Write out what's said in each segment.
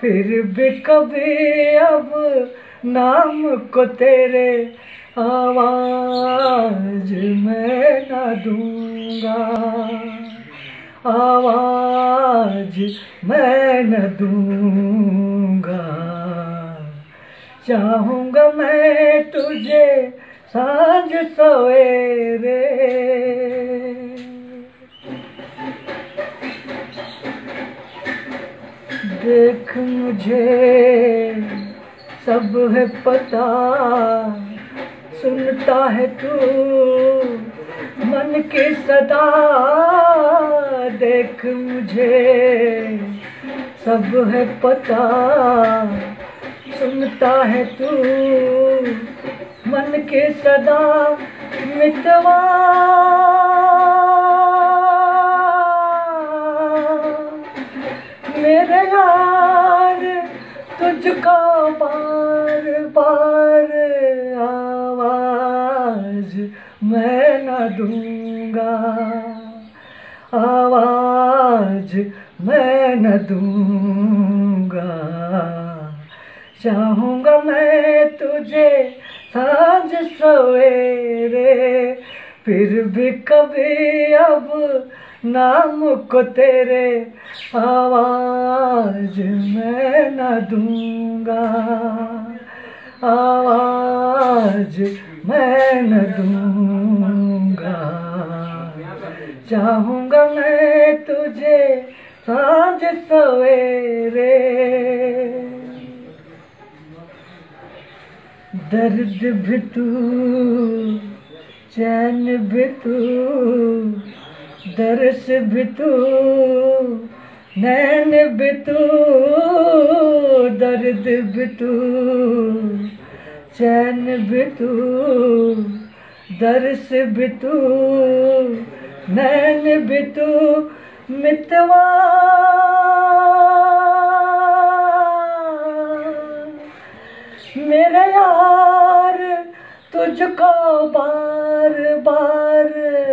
फिर भी कभी अब नाम को तेरे आवाज मैं न दूंगा, आवाज मैं न दूंगा। चाहूँगा मैं तुझे सांझ सवेरे, देख मुझे सब है पता, सुनता है तू मन की सदा। देख मुझे सब है पता, सुनता है तू मन के सदा। मितवा मेरे यार तुझको बार बार आवाज मैं न दूंगा, आवाज मैं न दूंगा। चाहूँगा मैं तुझे सांझ सवेरे, फिर भी कभी अब नाम को तेरे आवाज मैं न दूंगा, आवाज मैं न दूंगा। चाहूँगा मैं तुझे सांझ सवेरे, दर्द भी तू चैन भी तू, दर्द भी तू नैन भी तू, दर्द भी तू चैन भी तू, दर्द भी तू नैन भी तू। मितवा मेरे यार तुझको बार बार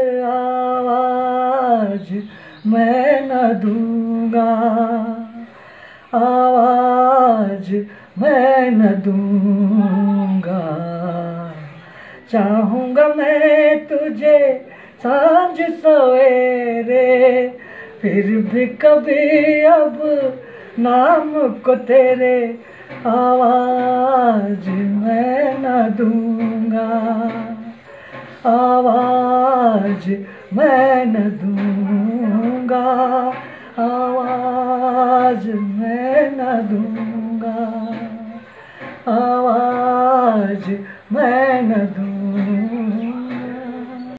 आवाज मैं न दूंगा, आवाज मैं न दूंगा। चाहूँगा मैं तुझे सांझ सवेरे, फिर भी कभी अब नाम को तेरे आवाज मैं न दूंगा, आवाज मैं न दूंगा, आवाज मैं न दूंगा, आवाज मैं न दूंगा।